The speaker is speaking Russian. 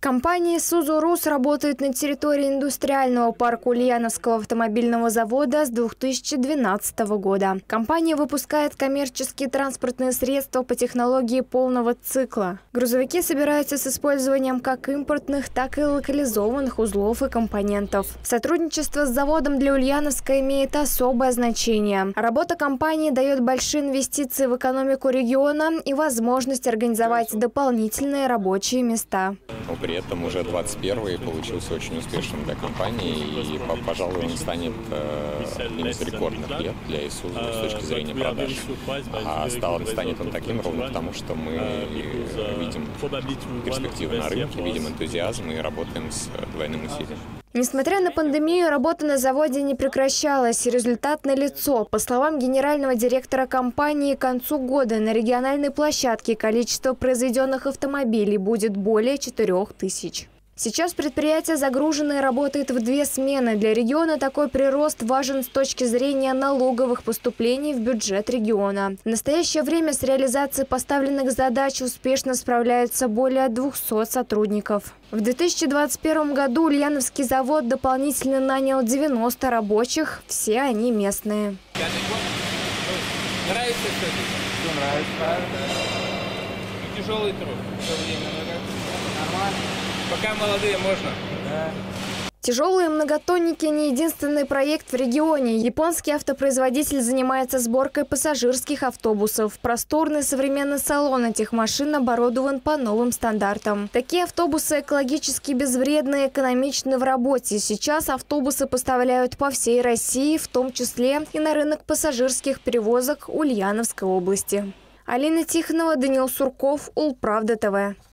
Компания «Сузурус» работает на территории индустриального парка Ульяновского автомобильного завода с 2012 года. Компания выпускает коммерческие транспортные средства по технологии полного цикла. Грузовики собираются с использованием как импортных, так и локализованных узлов и компонентов. Сотрудничество с заводом для Ульяновска имеет особое значение. Работа компании дает большие инвестиции в экономику региона и возможность организовать дополнительные рабочие места. Но при этом уже 21-й получился очень успешным для компании, и, пожалуй, он станет одним из рекордных лет для Исузу с точки зрения продаж. Станет он таким ровно потому, что мы видим перспективы на рынке, видим энтузиазм и работаем с двойным усилием. Несмотря на пандемию, работа на заводе не прекращалась, и результат налицо. По словам генерального директора компании, к концу года на региональной площадке количество произведенных автомобилей будет более 4000. Сейчас предприятие загружено и работает в 2 смены. Для региона такой прирост важен с точки зрения налоговых поступлений в бюджет региона. В настоящее время с реализацией поставленных задач успешно справляются более 200 сотрудников. В 2021 году Ульяновский завод дополнительно нанял 90 рабочих, все они местные. Нравится что-то? Нравится. Тяжелый труд. Нормально. Пока молодые, можно. Да. Тяжелые многотонники – не единственный проект в регионе. Японский автопроизводитель занимается сборкой пассажирских автобусов. Просторный современный салон этих машин оборудован по новым стандартам. Такие автобусы экологически безвредны, экономичны в работе. Сейчас автобусы поставляют по всей России, в том числе и на рынок пассажирских перевозок Ульяновской области. Алина Тихонова, Даниил Сурков, Улправда ТВ.